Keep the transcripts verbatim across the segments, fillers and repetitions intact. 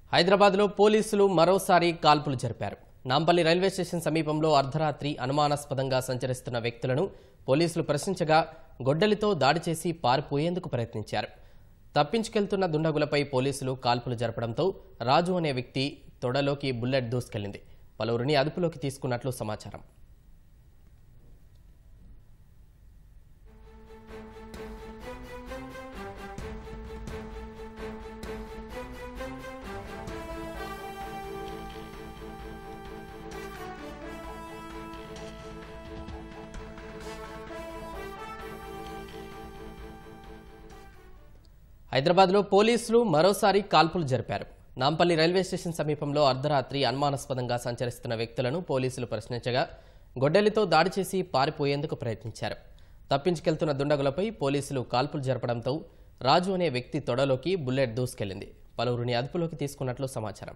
హైదరాబాద్లో పోలీసులు మరోసారి కాల్పులు జరిపారు. నాంపల్లి రైల్వే స్టేషన్ సమీపంలో అర్ధరాత్రి అనుమానాస్పదంగా సంచరిస్తున్న వ్యక్తులను పోలీసులు ప్రశ్నించగా గొడ్డలితో దాడి చేసి పారిపోయేందుకు ప్రయత్నించారు. తప్పించుకెళ్తున్న దుండగులపై పోలీసులు కాల్పులు జరపడంతో రాజు అనే వ్యక్తి తొడలోకి బుల్లెట్ దూసుకెళ్లింది. పలువురిని అదుపులోకి తీసుకున్నట్లు సమాచారం. హైదరాబాద్లో పోలీసులు మరోసారి కాల్పులు జరిపారు. నాంపల్లి రైల్వే స్టేషన్ సమీపంలో అర్ధరాత్రి అనుమానాస్పదంగా సంచరిస్తున్న వ్యక్తులను పోలీసులు ప్రశ్నించగా గొడ్డలితో దాడి చేసి పారిపోయేందుకు ప్రయత్నించారు. తప్పించుకెళ్తున్న దుండగులపై పోలీసులు కాల్పులు జరపడంతో రాజు అనే వ్యక్తి తొడలోకి బుల్లెట్ దూసుకెళ్లింది. పలువురిని అదుపులోకి తీసుకున్నట్లు సమాచారం.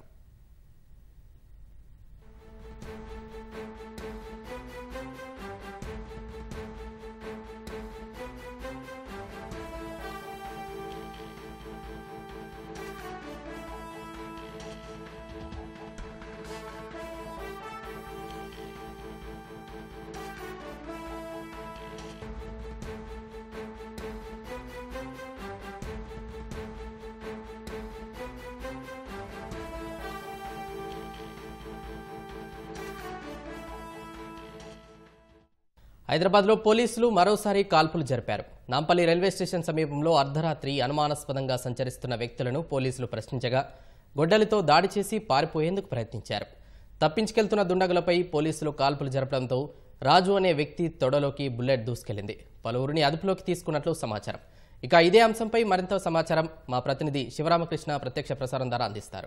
హైదరాబాద్లో పోలీసులు మరోసారి కాల్పులు జరిపారు. నాంపల్లి రైల్వే స్టేషన్ సమీపంలో అర్ధరాత్రి అనుమానాస్పదంగా సంచరిస్తున్న వ్యక్తులను పోలీసులు ప్రశ్నించగా గొడ్డలితో దాడి చేసి పారిపోయేందుకు ప్రయత్నించారు. తప్పించుకెళ్తున్న దుండగులపై పోలీసులు కాల్పులు జరపడంతో రాజు అనే వ్యక్తి తొడలోకి బుల్లెట్ దూసుకెళ్లింది. పలువురిని అదుపులోకి తీసుకున్నట్లు సమాచారం. ఇక ఇదే అంశంపై మరింత సమాచారం మా ప్రతినిధి శివరామకృష్ణ ప్రత్యక్ష ప్రసారం ద్వారా అందిస్తారు.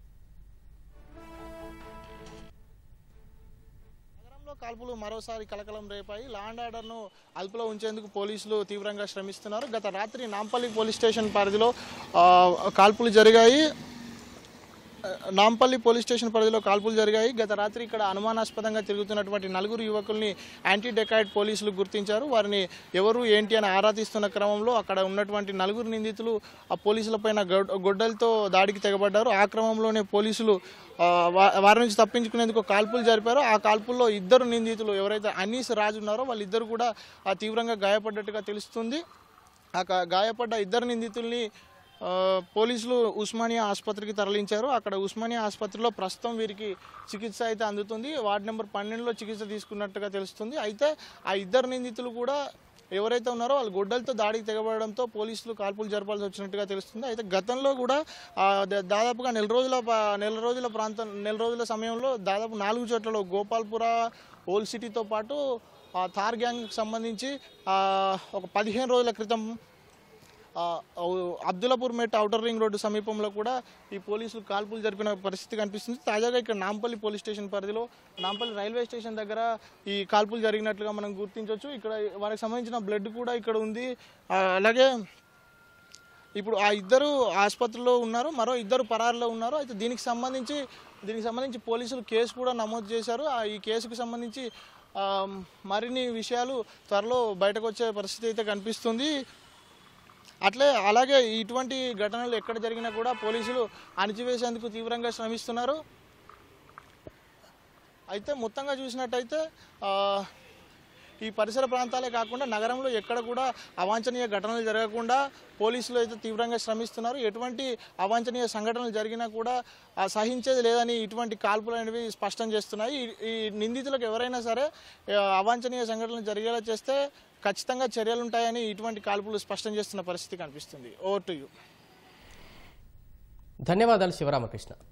కాల్పులు మరోసారి కలకలం రేపాయి. లా అండ్ ఆర్డర్ను అదుపులో ఉంచేందుకు పోలీసులు తీవ్రంగా శ్రమిస్తున్నారు. గత రాత్రి నాంపల్లి పోలీస్ స్టేషన్ పరిధిలో కాల్పులు జరిగాయి. నాంపల్లి పోలీస్ స్టేషన్ పరిధిలో కాల్పులు జరిగాయి. గత రాత్రి ఇక్కడ అనుమానాస్పదంగా తిరుగుతున్నటువంటి నలుగురు యువకుల్ని యాంటీ డెకాయిడ్ పోలీసులు గుర్తించారు. వారిని ఎవరు ఏంటి అని ఆరా తీస్తున్న క్రమంలో అక్కడ ఉన్నటువంటి నలుగురు నిందితులు ఆ పోలీసులపైన గొడ్డలతో దాడికి తెగబడ్డారు. ఆ క్రమంలోనే పోలీసులు వారి నుంచి తప్పించుకునేందుకు కాల్పులు జరిపారు. ఆ కాల్పుల్లో ఇద్దరు నిందితులు ఎవరైతే అనీస్ రాజు ఉన్నారో వాళ్ళిద్దరు కూడా తీవ్రంగా గాయపడ్డట్టుగా తెలుస్తుంది. ఆ గాయపడ్డ ఇద్దరు నిందితుల్ని పోలీసులు ఉస్మానియా ఆసుపత్రికి తరలించారు. అక్కడ ఉస్మానియా ఆసుపత్రిలో ప్రస్తుతం వీరికి చికిత్స అయితే అందుతుంది. వార్డు నెంబర్ పన్నెండులో చికిత్స తీసుకున్నట్టుగా తెలుస్తుంది. అయితే ఆ ఇద్దరు నిందితులు కూడా ఎవరైతే ఉన్నారో వాళ్ళు గొడ్డలతో దాడికి తెగబడడంతో పోలీసులు కాల్పులు జరపాల్సి వచ్చినట్టుగా తెలుస్తుంది. అయితే గతంలో కూడా దాదాపుగా నెల రోజుల నెల రోజుల ప్రాంతం నెల రోజుల సమయంలో దాదాపు నాలుగు చోట్లలో గోపాల్పుర, ఓల్డ్ సిటీతో పాటు థార్ గ్యాంగ్కి సంబంధించి ఒక పదిహేను రోజుల క్రితం Abdullapurmet outer ring road సమీపంలో కూడా ఈ పోలీసులు కాల్పులు జరిపిన పరిస్థితి కనిపిస్తుంది. తాజాగా ఇక్కడ నాంపల్లి పోలీస్ స్టేషన్ పరిధిలో నాంపల్లి రైల్వే స్టేషన్ దగ్గర ఈ కాల్పులు జరిగినట్లుగా మనం గుర్తించవచ్చు. ఇక్కడ వారికి సంబంధించిన బ్లడ్ కూడా ఇక్కడ ఉంది. అలాగే ఇప్పుడు ఆ ఇద్దరు ఆసుపత్రిలో ఉన్నారు, మరో ఇద్దరు పరారులో ఉన్నారు. అయితే దీనికి సంబంధించి దీనికి సంబంధించి పోలీసులు కేసు కూడా నమోదు చేశారు. ఈ కేసుకు సంబంధించి మరిన్ని విషయాలు త్వరలో బయటకు వచ్చే పరిస్థితి అయితే కనిపిస్తుంది. అట్లే అలాగే ఇటువంటి ఘటనలు ఎక్కడ జరిగినా కూడా పోలీసులు అణిచివేసేందుకు తీవ్రంగా శ్రమిస్తున్నారు. అయితే మొత్తంగా చూసినట్టయితే ఈ పరిసర ప్రాంతాలే కాకుండా నగరంలో ఎక్కడ కూడా అవాంఛనీయ ఘటనలు జరగకుండా పోలీసులు అయితే తీవ్రంగా శ్రమిస్తున్నారు. ఎటువంటి అవాంఛనీయ సంఘటనలు జరిగినా కూడా సహించేది లేదని ఇటువంటి కాల్పులు అనేవి స్పష్టం చేస్తున్నాయి. ఈ నిందితులకు ఎవరైనా సరే అవాంఛనీయ సంఘటనలు జరిగేలా చేస్తే ఖచ్చితంగా చర్యలు ఉంటాయని ఇటువంటి కాల్పులు స్పష్టం చేస్తున్న పరిస్థితి కనిపిస్తుంది. Over to you. ధన్యవాదాలు శివరామకృష్ణ.